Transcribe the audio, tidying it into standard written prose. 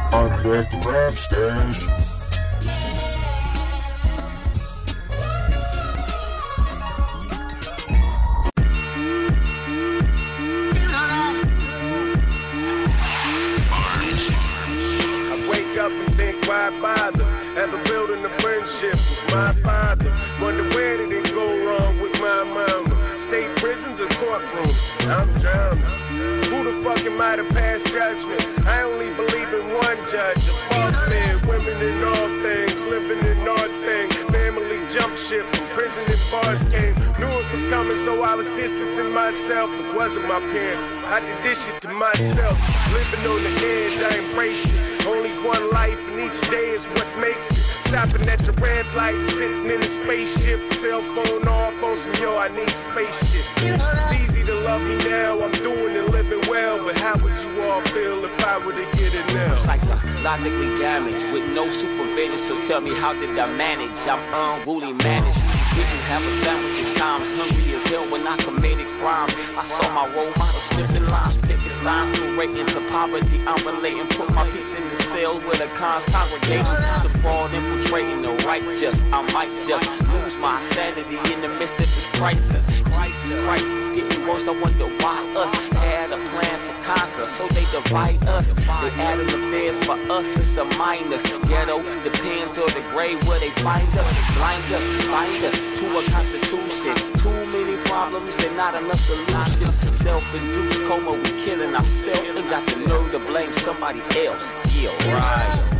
I'm at the rap stash. Up and think, why bother? After building a friendship with my father, wonder where did it go wrong with my mama? State prisons or courtrooms? I'm drowning. Who the fuck am I to pass judgment? I only believe in one judge. Above men, women in all things, living in all things. Family jump ship, when prison and bars came. Knew it was coming, so I was distancing myself. It wasn't my parents, I did this shit to myself. Living on the edge, I embraced it. Only one life, and each day is what makes it. Stopping at the red light, sitting in a spaceship. Cell phone off on some, yo, I need spaceship. It's easy to love me now, I'm doing and living well. But how would you all feel if I were to get it now? Psychologically damaged, with no supervision. So tell me, how did I manage? I'm unruly managed. Didn't have a sandwich at times. Hungry as hell when I committed crimes. I saw my role models slipping lines, picking signs, relating to poverty. I'm relating, put my peeps in the cells where the cons congregating. To fraud, infiltrating the righteous. I might just lose my sanity in the midst of this crisis. Crisis getting worse. I wonder why us had a plan to conquer, so they divide us. They added the feds for us. It's a minus. Ghetto depends on the grave where they find us. Blind us, bind us to a constitution. Too many problems and not enough solutions. Self-induced coma, we killing ourselves. Ain't got the nerve to blame somebody else. Yeah, right.